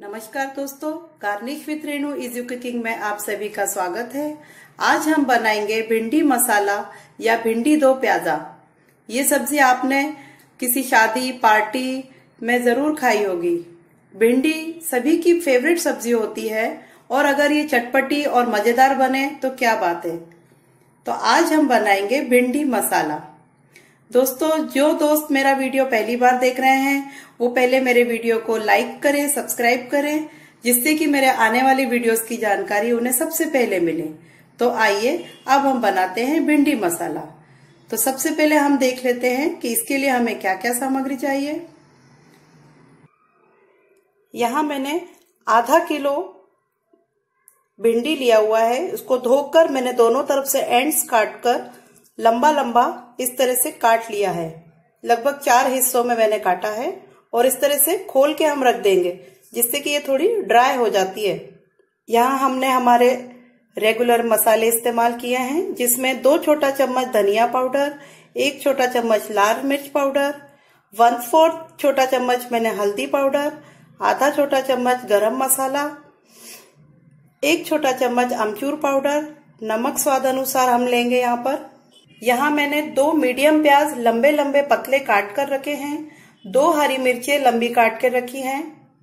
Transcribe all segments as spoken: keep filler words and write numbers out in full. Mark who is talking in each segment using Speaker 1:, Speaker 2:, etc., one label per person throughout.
Speaker 1: नमस्कार दोस्तों, garnish with Renu easy cooking में आप सभी का स्वागत है। आज हम बनाएंगे भिंडी मसाला या भिंडी दो प्याजा। ये सब्जी आपने किसी शादी पार्टी में जरूर खाई होगी। भिंडी सभी की फेवरेट सब्जी होती है और अगर ये चटपटी और मजेदार बने तो क्या बात है। तो आज हम बनाएंगे भिंडी मसाला। दोस्तों, जो दोस्त मेरा वीडियो पहली बार देख रहे हैं वो पहले मेरे वीडियो को लाइक करें, सब्सक्राइब करें, जिससे कि मेरे आने वाली वीडियोस की जानकारी उन्हें सबसे पहले मिले। तो आइए अब हम बनाते हैं भिंडी मसाला। तो सबसे पहले हम देख लेते हैं कि इसके लिए हमें क्या क्या सामग्री चाहिए। यहाँ मैंने आधा किलो भिंडी लिया हुआ है। उसको धोकर मैंने दोनों तरफ से एंड्स काटकर लंबा लंबा इस तरह से काट लिया है। लगभग चार हिस्सों में मैंने काटा है और इस तरह से खोल के हम रख देंगे, जिससे कि ये थोड़ी ड्राई हो जाती है। यहाँ हमने हमारे रेगुलर मसाले इस्तेमाल किए हैं, जिसमें दो छोटा चम्मच धनिया पाउडर, एक छोटा चम्मच लाल मिर्च पाउडर, वन फोर्थ छोटा चम्मच मैंने हल्दी पाउडर, आधा छोटा चम्मच गरम मसाला, एक छोटा चम्मच अमचूर पाउडर, नमक स्वाद अनुसार हम लेंगे यहाँ पर। यहाँ मैंने दो मीडियम प्याज लंबे लंबे पतले काट कर रखे हैं, दो हरी मिर्चें लंबी काट कर रखी हैं।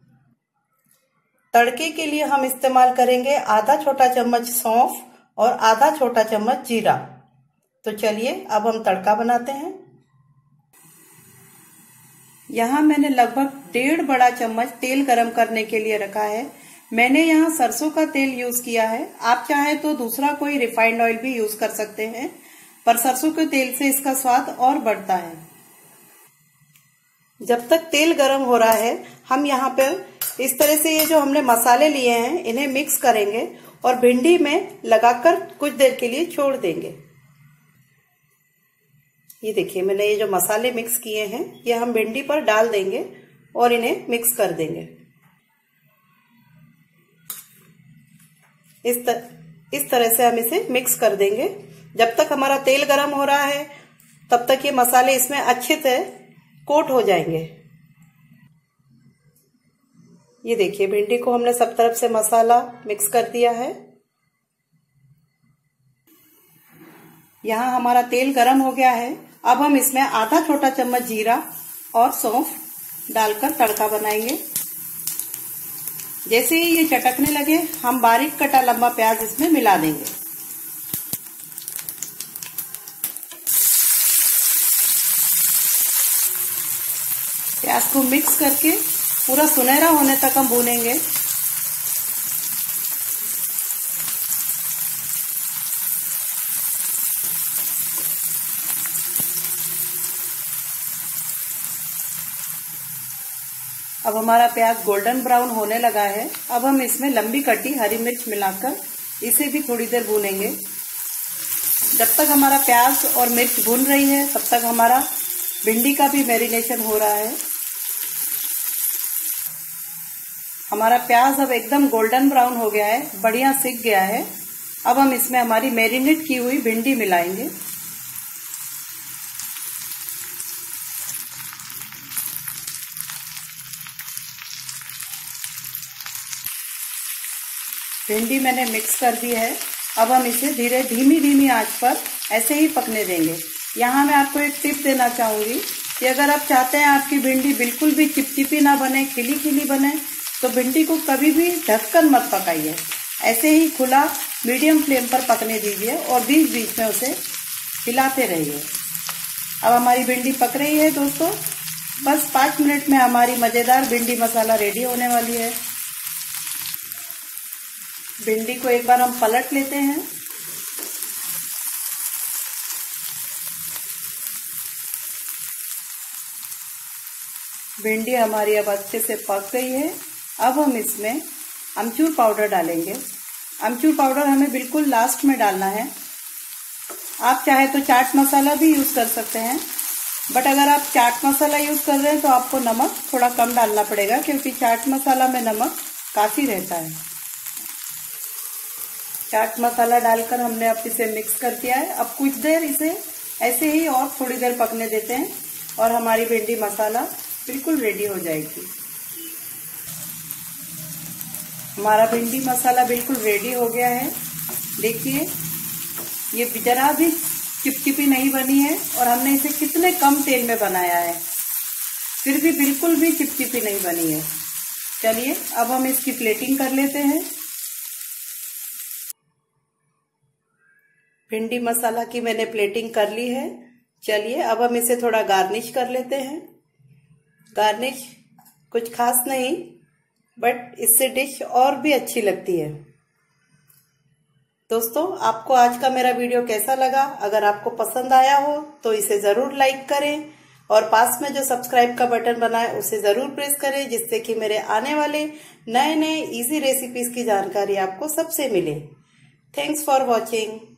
Speaker 1: तड़के के लिए हम इस्तेमाल करेंगे आधा छोटा चम्मच सौंफ और आधा छोटा चम्मच जीरा। तो चलिए अब हम तड़का बनाते हैं। यहाँ मैंने लगभग डेढ़ बड़ा चम्मच तेल गरम करने के लिए रखा है। मैंने यहाँ सरसों का तेल यूज किया है। आप चाहें तो दूसरा कोई रिफाइंड ऑयल भी यूज कर सकते हैं, पर सरसों के तेल से इसका स्वाद और बढ़ता है। जब तक तेल गरम हो रहा है, हम यहाँ पर इस तरह से ये जो हमने मसाले लिए हैं इन्हें मिक्स करेंगे और भिंडी में लगाकर कुछ देर के लिए छोड़ देंगे। ये देखिए, मैंने ये जो मसाले मिक्स किए हैं ये हम भिंडी पर डाल देंगे और इन्हें मिक्स कर देंगे। इस तर, इस तरह से हम इसे मिक्स कर देंगे। जब तक हमारा तेल गरम हो रहा है तब तक ये मसाले इसमें अच्छे से कोट हो जाएंगे। ये देखिए, भिंडी को हमने सब तरफ से मसाला मिक्स कर दिया है। यहाँ हमारा तेल गरम हो गया है। अब हम इसमें आधा छोटा चम्मच जीरा और सौंफ डालकर तड़का बनाएंगे। जैसे ही ये चटकने लगे हम बारीक कटा लंबा प्याज इसमें मिला देंगे। प्याज को मिक्स करके पूरा सुनहरा होने तक हम भूनेंगे। अब हमारा प्याज गोल्डन ब्राउन होने लगा है। अब हम इसमें लंबी कटी हरी मिर्च मिलाकर इसे भी थोड़ी देर भूनेंगे। जब तक हमारा प्याज और मिर्च भून रही है तब तक हमारा भिंडी का भी मैरिनेशन हो रहा है। हमारा प्याज अब एकदम गोल्डन ब्राउन हो गया है, बढ़िया सिक गया है। अब हम इसमें हमारी मैरिनेट की हुई भिंडी मिलाएंगे। भिंडी मैंने मिक्स कर दी है। अब हम इसे धीरे धीमी धीमी आंच पर ऐसे ही पकने देंगे। यहाँ मैं आपको एक टिप देना चाहूंगी कि अगर आप चाहते हैं आपकी भिंडी बिल्कुल भी चिपचिपी ना बने, खिली खिली बने, तो भिंडी को कभी भी ढककर मत पकाइए। ऐसे ही खुला मीडियम फ्लेम पर पकने दीजिए और बीच बीच में उसे हिलाते रहिए। अब हमारी भिंडी पक रही है दोस्तों। बस पाँच मिनट में हमारी मजेदार भिंडी मसाला रेडी होने वाली है। भिंडी को एक बार हम पलट लेते हैं। भिंडी हमारी अब अच्छे से पक गई है। अब हम इसमें अमचूर पाउडर डालेंगे। अमचूर पाउडर हमें बिल्कुल लास्ट में डालना है। आप चाहे तो चाट मसाला भी यूज कर सकते हैं, बट अगर आप चाट मसाला यूज कर रहे हैं तो आपको नमक थोड़ा कम डालना पड़ेगा, क्योंकि चाट मसाला में नमक काफी रहता है। चाट मसाला डालकर हमने अब इसे मिक्स कर दिया है। अब कुछ देर इसे ऐसे ही और थोड़ी देर पकने देते हैं और हमारी भिंडी मसाला बिल्कुल रेडी हो जाएगी। हमारा भिंडी मसाला बिल्कुल रेडी हो गया है। देखिए ये जरा भी चिपचिपी नहीं बनी है और हमने इसे कितने कम तेल में बनाया है, फिर भी बिल्कुल भी चिपचिपी नहीं बनी है। चलिए अब हम इसकी प्लेटिंग कर लेते हैं। भिंडी मसाला की मैंने प्लेटिंग कर ली है। चलिए अब हम इसे थोड़ा गार्निश कर लेते हैं। गार्निश कुछ खास नहीं, बट इससे डिश और भी अच्छी लगती है। दोस्तों आपको आज का मेरा वीडियो कैसा लगा? अगर आपको पसंद आया हो तो इसे जरूर लाइक करें और पास में जो सब्सक्राइब का बटन बना है उसे जरूर प्रेस करें, जिससे कि मेरे आने वाले नए नए इजी रेसिपीज की जानकारी आपको सबसे मिले। Thanks for watching.